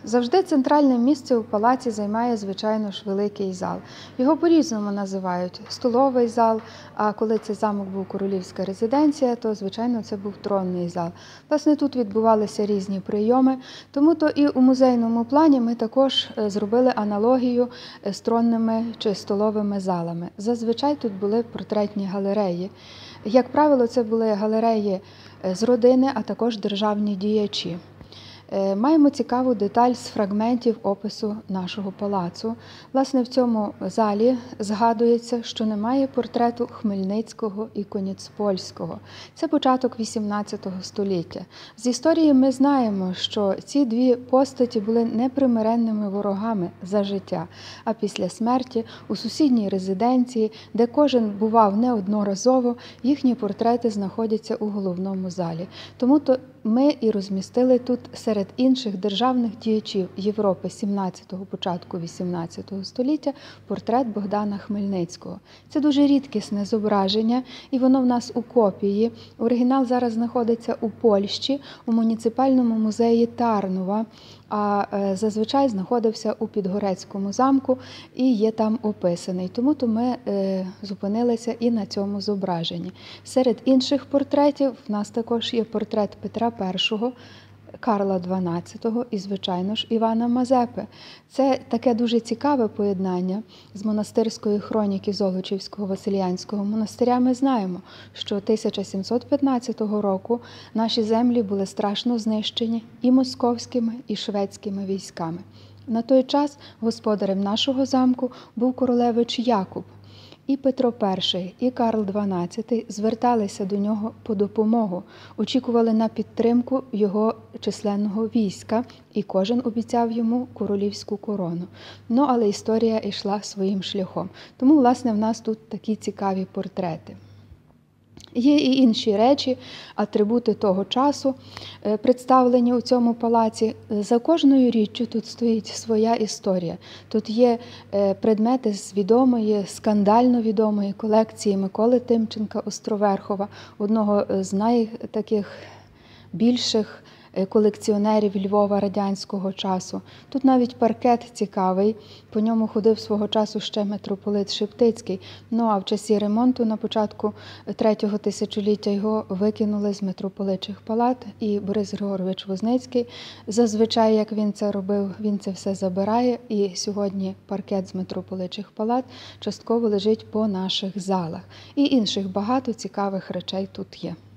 Завжди центральне місце у палаці займає, звичайно ж, великий зал. Його по-різному називають – столовий зал, а коли цей замок був королівська резиденція, то, звичайно, це був тронний зал. Власне, тут відбувалися різні прийоми, тому то і у музейному плані ми також зробили аналогію з тронними чи столовими залами. Зазвичай тут були портретні галереї. Як правило, це були галереї з родини, а також державні діячі. Маємо цікаву деталь з фрагментів опису нашого палацу. Власне, в цьому залі згадується, що немає портрету Хмельницького і Коніцпольського. Це початок XVIII століття. З історії ми знаємо, що ці дві постаті були непримиренними ворогами за життя, а після смерті у сусідній резиденції, де кожен бував неодноразово, їхні портрети знаходяться у головному залі. Тому-то ми і розмістили тут серед інших державних діячів Європи 17-го, початку 18 століття портрет Богдана Хмельницького. Це дуже рідкісне зображення, і воно в нас у копії. Оригінал зараз знаходиться у Польщі, у муніципальному музеї Тарнова, а зазвичай знаходився у Підгорецькому замку і є там описаний. Тому-то ми зупинилися і на цьому зображенні. Серед інших портретів в нас також є портрет Петра І, Карла XII і, звичайно ж, Івана Мазепи. Це таке дуже цікаве поєднання з монастирської хроніки Золочівського Василіянського монастиря. Ми знаємо, що 1715 року наші землі були страшно знищені і московськими, і шведськими військами. На той час господарем нашого замку був королевич Якуб. І Петро І, і Карл XII зверталися до нього по допомогу, очікували на підтримку його численного війська, і кожен обіцяв йому королівську корону. Але історія йшла своїм шляхом. Тому, власне, в нас тут такі цікаві портрети. Є і інші речі, атрибути того часу, представлені у цьому палаці. За кожною річчю тут стоїть своя історія. Тут є предмети з відомої, скандально відомої колекції Миколи Тимченка-Островерхова, одного з найтаких більших колекціонерів Львова радянського часу. Тут навіть паркет цікавий, по ньому ходив свого часу ще митрополит Шептицький. А в часі ремонту на початку третього тисячоліття його викинули з митрополичих палат, і Борис Григорович Возницький, зазвичай, як він це робив, він це все забирає, і сьогодні паркет з митрополичих палат частково лежить по наших залах. І інших багато цікавих речей тут є.